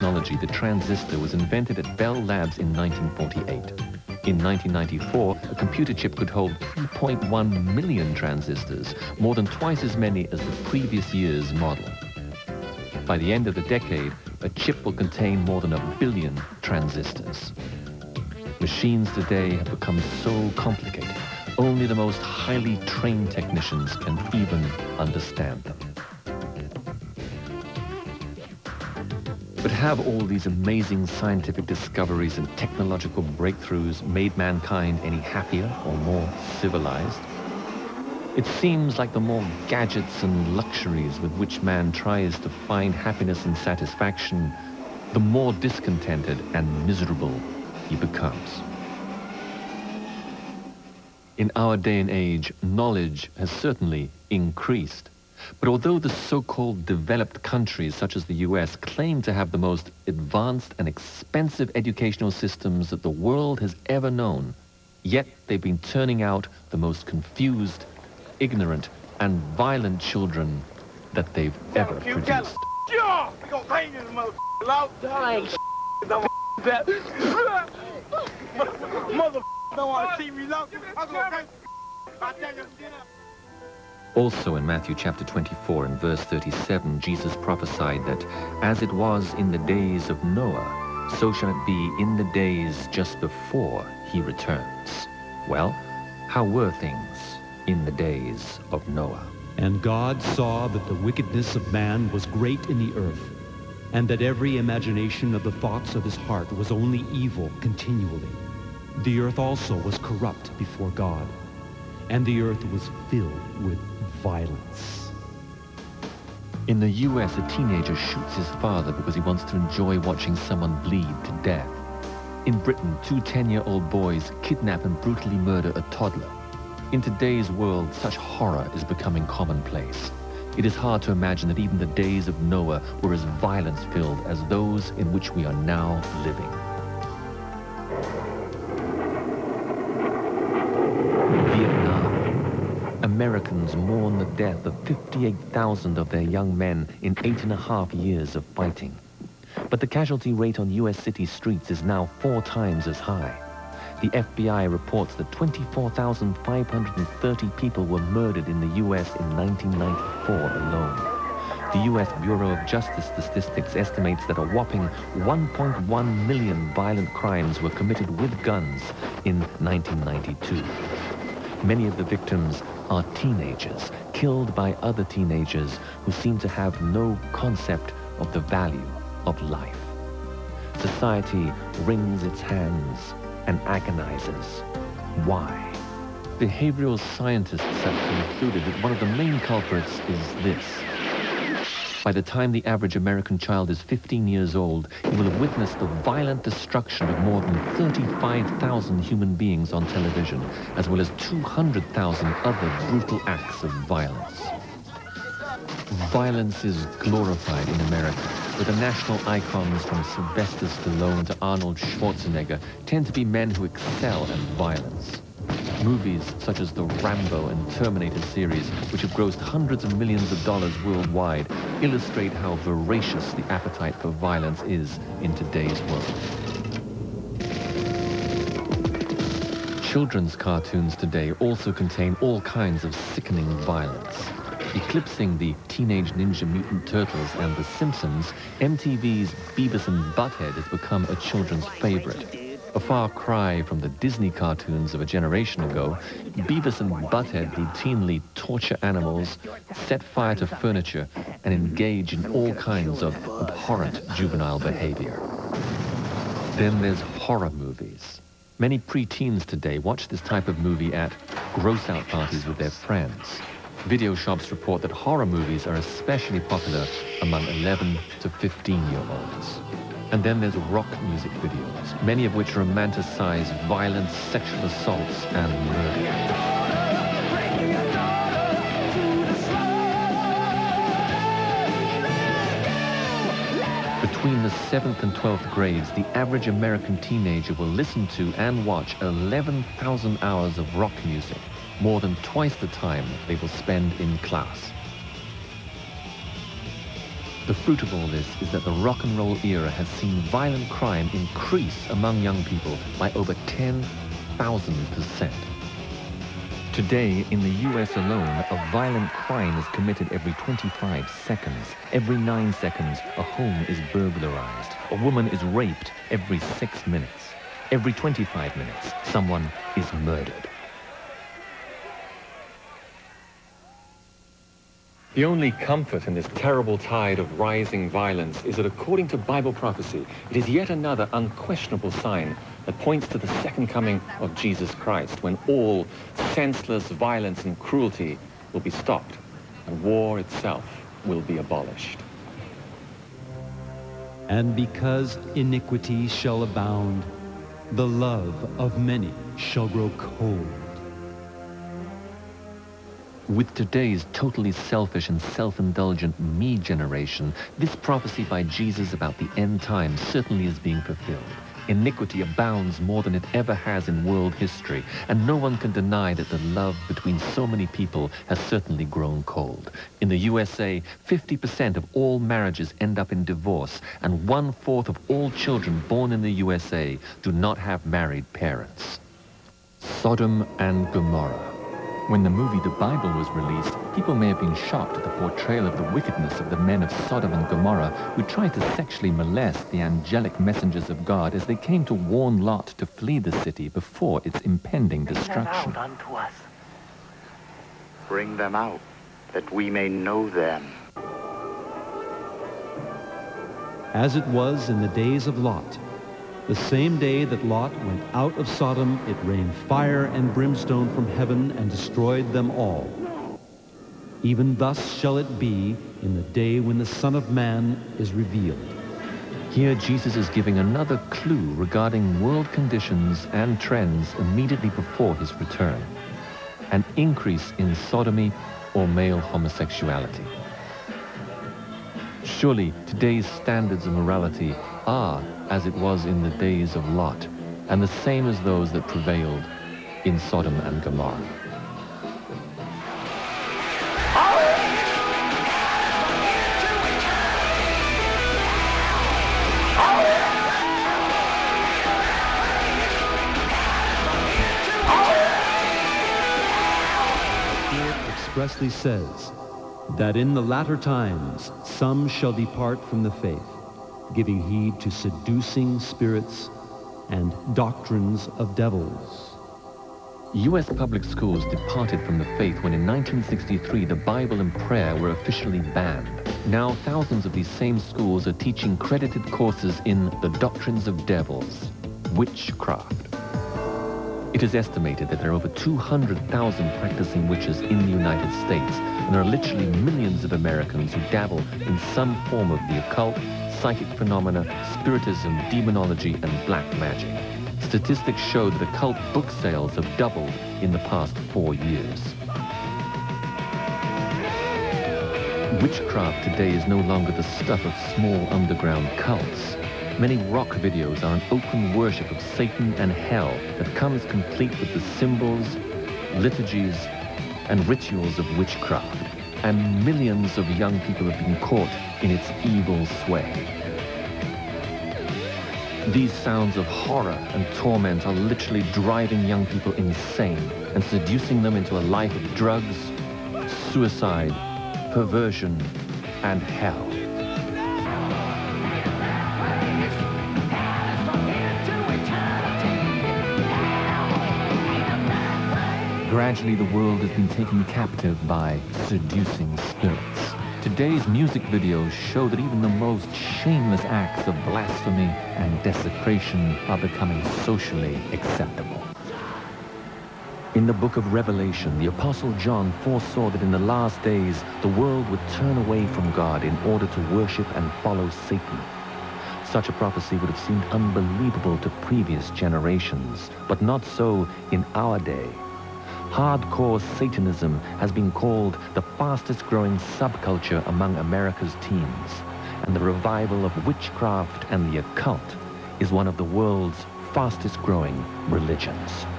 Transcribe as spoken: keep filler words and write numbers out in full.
technology, the transistor, was invented at Bell Labs in nineteen forty-eight. In nineteen ninety-four, a computer chip could hold three point one million transistors, more than twice as many as the previous year's model. By the end of the decade, a chip will contain more than a billion transistors. Machines today have become so complicated, only the most highly trained technicians can even understand them. But have all these amazing scientific discoveries and technological breakthroughs made mankind any happier or more civilized? It seems like the more gadgets and luxuries with which man tries to find happiness and satisfaction, the more discontented and miserable he becomes. In our day and age, knowledge has certainly increased. But although the so-called developed countries such as the U S claim to have the most advanced and expensive educational systems that the world has ever known, yet they've been turning out the most confused, ignorant, and violent children that they've ever produced. Also in Matthew chapter twenty-four and verse thirty-seven, Jesus prophesied that as it was in the days of Noah, so shall it be in the days just before he returns. Well, how were things in the days of Noah? And God saw that the wickedness of man was great in the earth, and that every imagination of the thoughts of his heart was only evil continually. The earth also was corrupt before God, and the earth was filled with violence. In the U S, a teenager shoots his father because he wants to enjoy watching someone bleed to death. In Britain, two ten-year-old boys kidnap and brutally murder a toddler. In today's world, such horror is becoming commonplace. It is hard to imagine that even the days of Noah were as violence-filled as those in which we are now living. Americans mourn the death of fifty-eight thousand of their young men in eight and a half years of fighting. But the casualty rate on U S city streets is now four times as high. The F B I reports that twenty-four thousand five hundred thirty people were murdered in the U S in nineteen ninety-four alone. The U S Bureau of Justice Statistics estimates that a whopping one point one million violent crimes were committed with guns in nineteen ninety-two. Many of the victims are teenagers, killed by other teenagers who seem to have no concept of the value of life. Society wrings its hands and agonizes. Why? Behavioral scientists have concluded that one of the main culprits is this. By the time the average American child is fifteen years old, he will have witnessed the violent destruction of more than thirty-five thousand human beings on television, as well as two hundred thousand other brutal acts of violence. Violence is glorified in America, where the national icons from Sylvester Stallone to Arnold Schwarzenegger tend to be men who excel at violence. Movies such as the Rambo and Terminator series, which have grossed hundreds of millions of dollars worldwide, illustrate how voracious the appetite for violence is in today's world. Children's cartoons today also contain all kinds of sickening violence. Eclipsing the Teenage Ninja Mutant Turtles and The Simpsons, M T V's Beavis and Butthead has become a children's favorite. A far cry from the Disney cartoons of a generation ago, Beavis and Butthead routinely torture animals, set fire to furniture, and engage in all kinds of abhorrent juvenile behavior. Then there's horror movies. Many preteens today watch this type of movie at gross-out parties with their friends. Video shops report that horror movies are especially popular among eleven to fifteen-year-olds. And then there's rock music videos, many of which romanticize violence, sexual assaults, and murder. Between the seventh and twelfth grades, the average American teenager will listen to and watch eleven thousand hours of rock music, more than twice the time they will spend in class. The fruit of all this is that the rock and roll era has seen violent crime increase among young people by over ten thousand percent. Today, in the U S alone, a violent crime is committed every twenty-five seconds. Every nine seconds, a home is burglarized. A woman is raped every six minutes. Every twenty-five minutes, someone is murdered. The only comfort in this terrible tide of rising violence is that according to Bible prophecy, it is yet another unquestionable sign that points to the second coming of Jesus Christ, when all senseless violence and cruelty will be stopped and war itself will be abolished. And because iniquity shall abound, the love of many shall grow cold. With today's totally selfish and self-indulgent me generation, this prophecy by Jesus about the end times certainly is being fulfilled. Iniquity abounds more than it ever has in world history, and no one can deny that the love between so many people has certainly grown cold. In the U S A, fifty percent of all marriages end up in divorce, and one-fourth of all children born in the U S A do not have married parents. Sodom and Gomorrah. When the movie The Bible was released, people may have been shocked at the portrayal of the wickedness of the men of Sodom and Gomorrah who tried to sexually molest the angelic messengers of God as they came to warn Lot to flee the city before its impending destruction. Bring them out unto us. Bring them out, that we may know them. As it was in the days of Lot, the same day that Lot went out of Sodom, it rained fire and brimstone from heaven and destroyed them all. Even thus shall it be in the day when the Son of Man is revealed. Here Jesus is giving another clue regarding world conditions and trends immediately before his return. An increase in sodomy or male homosexuality. Surely today's standards of morality are as it was in the days of Lot, and the same as those that prevailed in Sodom and Gomorrah. It expressly says that in the latter times some shall depart from the faith, giving heed to seducing spirits and doctrines of devils. U S public schools departed from the faith when in nineteen sixty-three the Bible and prayer were officially banned. Now thousands of these same schools are teaching credited courses in the doctrines of devils, witchcraft. It is estimated that there are over two hundred thousand practicing witches in the United States, and there are literally millions of Americans who dabble in some form of the occult, psychic phenomena, spiritism, demonology, and black magic. Statistics show that occult book sales have doubled in the past four years. Witchcraft today is no longer the stuff of small underground cults. Many rock videos are an open worship of Satan and hell that comes complete with the symbols, liturgies, and rituals of witchcraft. And millions of young people have been caught in its evil sway. These sounds of horror and torment are literally driving young people insane and seducing them into a life of drugs, suicide, perversion, and hell. Gradually, the world has been taken captive by seducing spirits. Today's music videos show that even the most shameless acts of blasphemy and desecration are becoming socially acceptable. In the book of Revelation, the Apostle John foresaw that in the last days, the world would turn away from God in order to worship and follow Satan. Such a prophecy would have seemed unbelievable to previous generations, but not so in our day. Hardcore Satanism has been called the fastest growing subculture among America's teens, and the revival of witchcraft and the occult is one of the world's fastest growing religions.